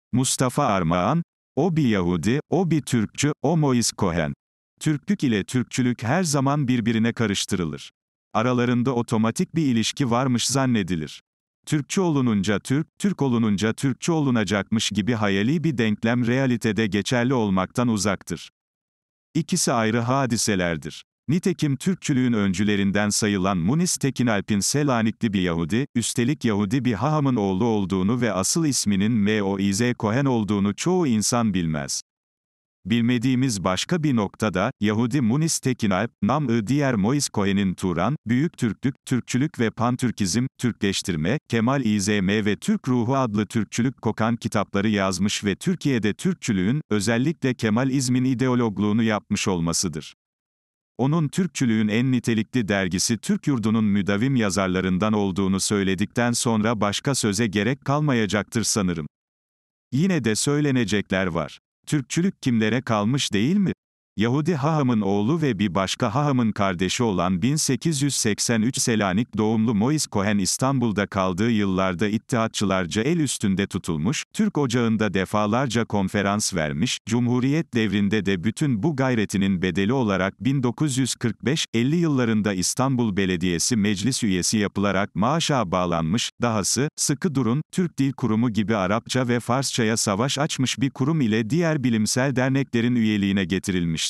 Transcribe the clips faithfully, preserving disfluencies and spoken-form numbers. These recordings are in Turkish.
Mustafa Armağan, o bir Yahudi, o bir Türkçü, o Moise Cohen. Türklük ile Türkçülük her zaman birbirine karıştırılır. Aralarında otomatik bir ilişki varmış zannedilir. Türkçü olununca Türk, Türk olununca Türkçü olunacakmış gibi hayali bir denklem realitede geçerli olmaktan uzaktır. İkisi ayrı hadiselerdir. Nitekim Türkçülüğün öncülerinden sayılan Munis Tekinalp'in Selanikli bir Yahudi, üstelik Yahudi bir hahamın oğlu olduğunu ve asıl isminin Moise Cohen olduğunu çoğu insan bilmez. Bilmediğimiz başka bir noktada, Yahudi Munis Tekinalp, nam-ı diğer Moise Cohen'in Turan, Büyük Türklük, Türkçülük ve Pantürkizm, Türkleştirme, Kemal İzm ve Türk Ruhu adlı Türkçülük kokan kitapları yazmış ve Türkiye'de Türkçülüğün, özellikle Kemalizmin ideologluğunu yapmış olmasıdır. Onun Türkçülüğün en nitelikli dergisi Türk Yurdu'nun müdavim yazarlarından olduğunu söyledikten sonra başka söze gerek kalmayacaktır sanırım. Yine de söylenecekler var. Türkçülük kimlere kalmış değil mi? Yahudi hahamın oğlu ve bir başka hahamın kardeşi olan bin sekiz yüz seksen üç Selanik doğumlu Moise Cohen İstanbul'da kaldığı yıllarda İttihatçılarca el üstünde tutulmuş, Türk Ocağı'nda defalarca konferans vermiş, Cumhuriyet devrinde de bütün bu gayretinin bedeli olarak bin dokuz yüz kırk beş elli yıllarında İstanbul Belediyesi meclis üyesi yapılarak maaşa bağlanmış, dahası, sıkı durun, Türk Dil Kurumu gibi Arapça ve Farsçaya savaş açmış bir kurum ile diğer bilimsel derneklerin üyeliğine getirilmiş.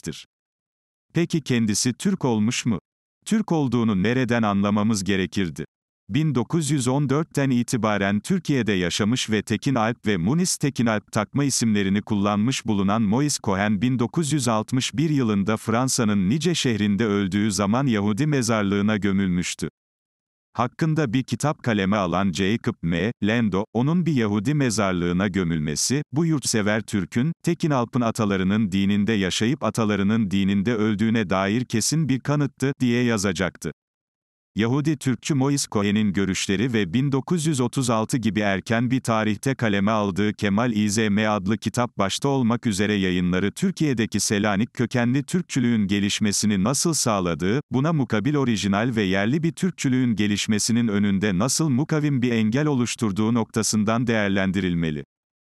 Peki kendisi Türk olmuş mu? Türk olduğunu nereden anlamamız gerekirdi? bin dokuz yüz on dörtten itibaren Türkiye'de yaşamış ve Tekinalp ve Munis Tekinalp takma isimlerini kullanmış bulunan Moise Cohen bin dokuz yüz altmış bir yılında Fransa'nın Nice şehrinde öldüğü zaman Yahudi mezarlığına gömülmüştü. Hakkında bir kitap kaleme alan Jacob M. Lando, onun bir Yahudi mezarlığına gömülmesi, bu yurtsever Türk'ün, Tekinalp'ın atalarının dininde yaşayıp atalarının dininde öldüğüne dair kesin bir kanıttı, diye yazacaktı. Yahudi Türkçü Moise Cohen'in görüşleri ve bin dokuz yüz otuz altı gibi erken bir tarihte kaleme aldığı Kemal İzm adlı kitap başta olmak üzere yayınları Türkiye'deki Selanik kökenli Türkçülüğün gelişmesini nasıl sağladığı, buna mukabil orijinal ve yerli bir Türkçülüğün gelişmesinin önünde nasıl mukavim bir engel oluşturduğu noktasından değerlendirilmeli.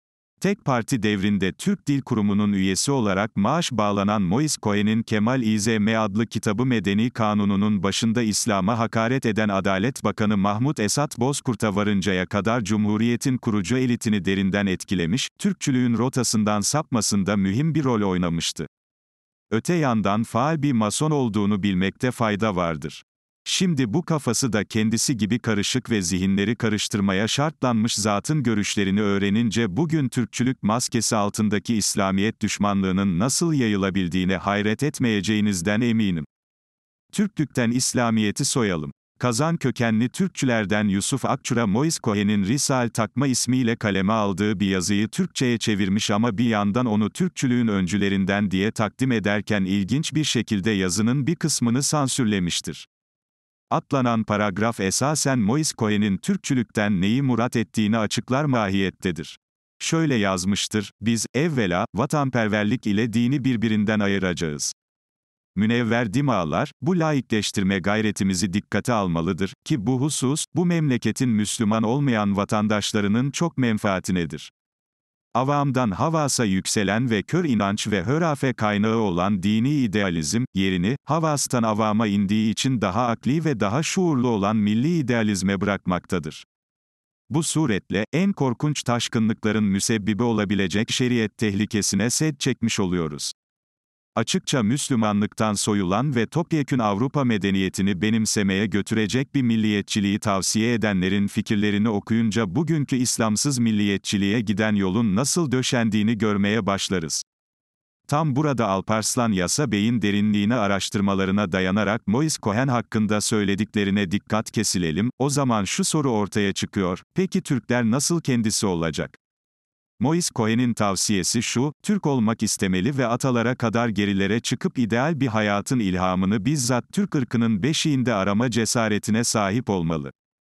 Tek parti devrinde Türk Dil Kurumu'nun üyesi olarak maaş bağlanan Moise Cohen'in Kemal İzm adlı kitabı Medeni Kanunu'nun başında İslam'a hakaret eden Adalet Bakanı Mahmut Esat Bozkurt'a varıncaya kadar Cumhuriyet'in kurucu elitini derinden etkilemiş, Türkçülüğün rotasından sapmasında mühim bir rol oynamıştı. Öte yandan faal bir Mason olduğunu bilmekte fayda vardır. Şimdi bu kafası da kendisi gibi karışık ve zihinleri karıştırmaya şartlanmış zatın görüşlerini öğrenince bugün Türkçülük maskesi altındaki İslamiyet düşmanlığının nasıl yayılabildiğine hayret etmeyeceğinizden eminim. Türklükten İslamiyeti soyalım. Kazan kökenli Türkçülerden Yusuf Akçura Moise Cohen'in Risal takma ismiyle kaleme aldığı bir yazıyı Türkçe'ye çevirmiş ama bir yandan onu Türkçülüğün öncülerinden diye takdim ederken ilginç bir şekilde yazının bir kısmını sansürlemiştir. Atlanan paragraf esasen Moise Cohen'in Türkçülükten neyi murat ettiğini açıklar mahiyettedir. Şöyle yazmıştır, biz, evvela, vatanperverlik ile dini birbirinden ayıracağız. Münevver dimağlar, bu laikleştirme gayretimizi dikkate almalıdır, ki bu husus, bu memleketin Müslüman olmayan vatandaşlarının çok menfaatinedir. Avamdan havasa yükselen ve kör inanç ve hurafe kaynağı olan dini idealizm, yerini, havastan avama indiği için daha akli ve daha şuurlu olan milli idealizme bırakmaktadır. Bu suretle, en korkunç taşkınlıkların müsebbibi olabilecek şeriat tehlikesine set çekmiş oluyoruz. Açıkça Müslümanlıktan soyulan ve topyekün Avrupa medeniyetini benimsemeye götürecek bir milliyetçiliği tavsiye edenlerin fikirlerini okuyunca bugünkü İslamsız milliyetçiliğe giden yolun nasıl döşendiğini görmeye başlarız. Tam burada Alparslan Yasa Bey'in derinliğine araştırmalarına dayanarak Moise Cohen hakkında söylediklerine dikkat kesilelim, o zaman şu soru ortaya çıkıyor, peki Türkler nasıl kendisi olacak? Moise Cohen'in tavsiyesi şu, Türk olmak istemeli ve atalara kadar gerilere çıkıp ideal bir hayatın ilhamını bizzat Türk ırkının beşiğinde arama cesaretine sahip olmalı.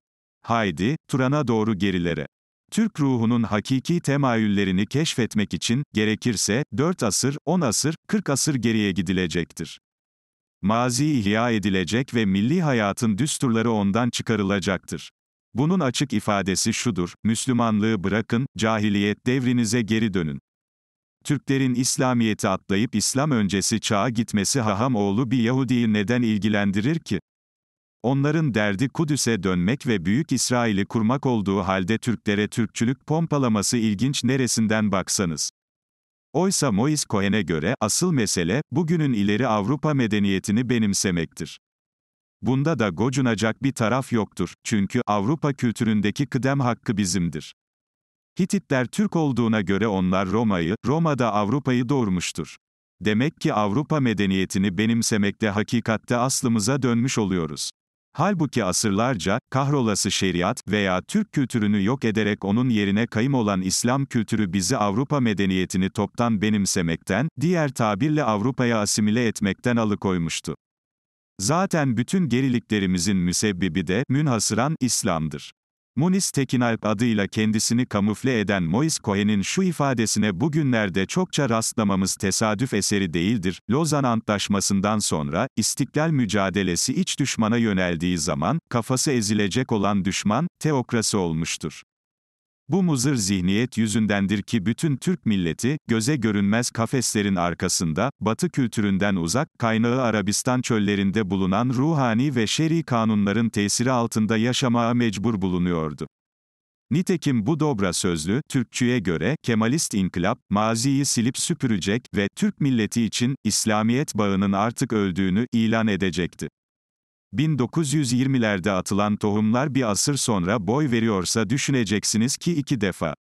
Haydi, Turan'a doğru gerilere. Türk ruhunun hakiki temayüllerini keşfetmek için, gerekirse, dört asır, on asır, kırk asır geriye gidilecektir. Mazi ihya edilecek ve milli hayatın düsturları ondan çıkarılacaktır. Bunun açık ifadesi şudur: Müslümanlığı bırakın, cahiliyet devrinize geri dönün. Türklerin İslamiyet'i atlayıp İslam öncesi çağa gitmesi hahamoğlu bir Yahudi'yi neden ilgilendirir ki? Onların derdi Kudüs'e dönmek ve Büyük İsrail'i kurmak olduğu halde Türklere Türkçülük pompalaması ilginç neresinden baksanız. Oysa Moïse Cohen'e göre, asıl mesele, bugünün ileri Avrupa medeniyetini benimsemektir. Bunda da gocunacak bir taraf yoktur, çünkü, Avrupa kültüründeki kıdem hakkı bizimdir. Hititler Türk olduğuna göre onlar Roma'yı, Roma da Avrupa'yı doğurmuştur. Demek ki Avrupa medeniyetini benimsemekte hakikatte aslımıza dönmüş oluyoruz. Halbuki asırlarca, kahrolası şeriat veya Türk kültürünü yok ederek onun yerine kayım olan İslam kültürü bizi Avrupa medeniyetini toptan benimsemekten, diğer tabirle Avrupa'ya asimile etmekten alıkoymuştu. Zaten bütün geriliklerimizin müsebbibi de, münhasıran, İslam'dır. Munis Tekinalp adıyla kendisini kamufle eden Moïse Cohen'in şu ifadesine bugünlerde çokça rastlamamız tesadüf eseri değildir: Lozan Antlaşması'ndan sonra, istiklal mücadelesi iç düşmana yöneldiği zaman, kafası ezilecek olan düşman, teokrasi olmuştur. Bu muzır zihniyet yüzündendir ki bütün Türk milleti, göze görünmez kafeslerin arkasında, Batı kültüründen uzak, kaynağı Arabistan çöllerinde bulunan ruhani ve şer'i kanunların tesiri altında yaşamaya mecbur bulunuyordu. Nitekim bu dobra sözlü, Türkçüye göre, Kemalist inkılap, maziyi silip süpürecek ve, Türk milleti için, İslamiyet bağının artık öldüğünü, ilan edecekti. bin dokuz yüz yirmilerde atılan tohumlar bir asır sonra boy veriyorsa düşüneceksiniz ki iki defa.